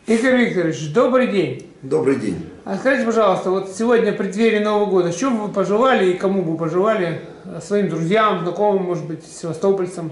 Игорь Викторович, добрый день. Добрый день. А скажите, пожалуйста, вот сегодня в преддверии Нового года, что бы вы пожелали и кому бы пожелали, своим друзьям, знакомым, может быть, севастопольцам?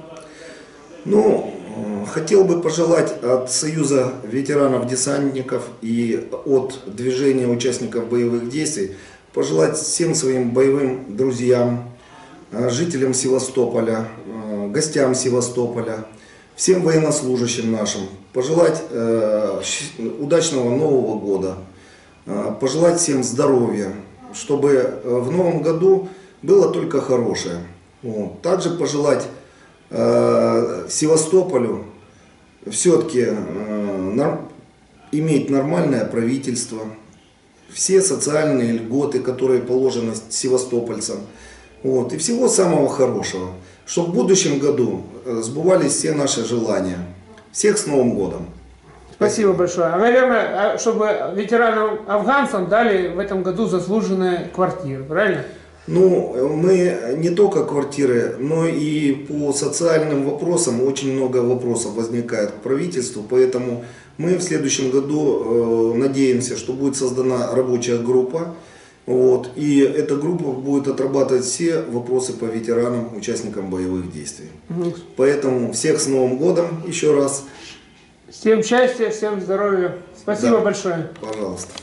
Хотел бы пожелать от Союза ветеранов-десантников и от движения участников боевых действий, пожелать всем своим боевым друзьям, жителям Севастополя, гостям Севастополя, всем военнослужащим нашим, пожелать удачного Нового года, пожелать всем здоровья, чтобы в Новом году было только хорошее. Также пожелать Севастополю все-таки иметь нормальное правительство, все социальные льготы, которые положены севастопольцам, и всего самого хорошего, чтобы в будущем году сбывались все наши желания. Всех с Новым годом! Спасибо большое. А, наверное, чтобы ветеранам-афганцам дали в этом году заслуженные квартиры, правильно? Мы не только квартиры, но и по социальным вопросам очень много вопросов возникает к правительству, поэтому мы в следующем году надеемся, что будет создана рабочая группа, и эта группа будет отрабатывать все вопросы по ветеранам, участникам боевых действий. Поэтому всех с Новым годом еще раз. Всем счастья, всем здоровья. Спасибо большое. Пожалуйста.